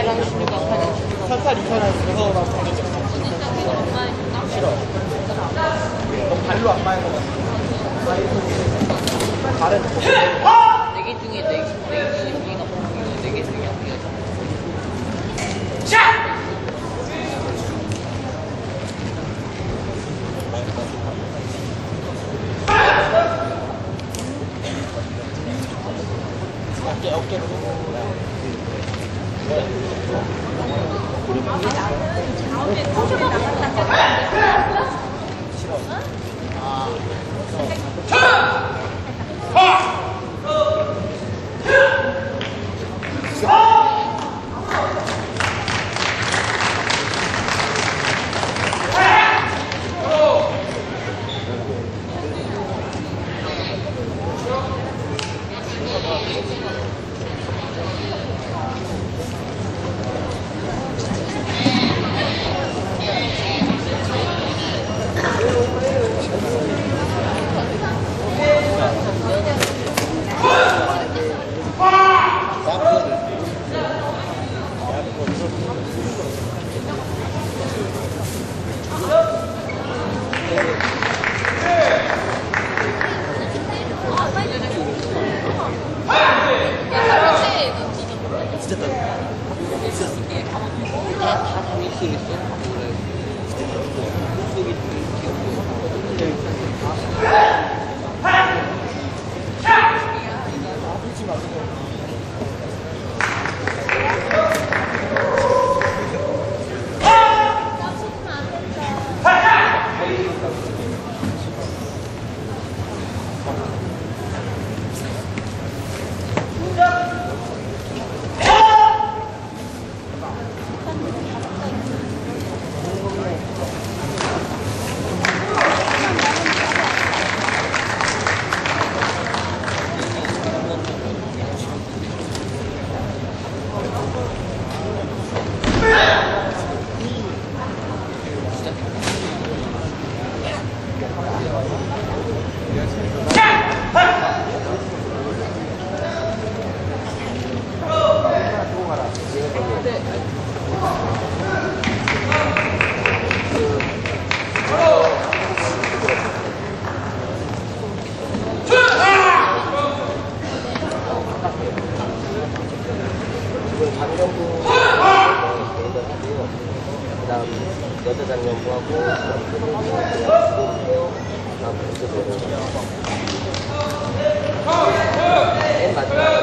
얘랑 준이가 가장 준이가 3살 이상은 무서워 나 보내줘. 싫어. 너 발로 안 맞는 거 같아. 발은 4개 중에 4개 중에 준이가 먹고 4개 중에 우리가 어깨로. 다 담을 수 있어? 목소리 그다음 여자 장년부하고 그다음 맨 마지막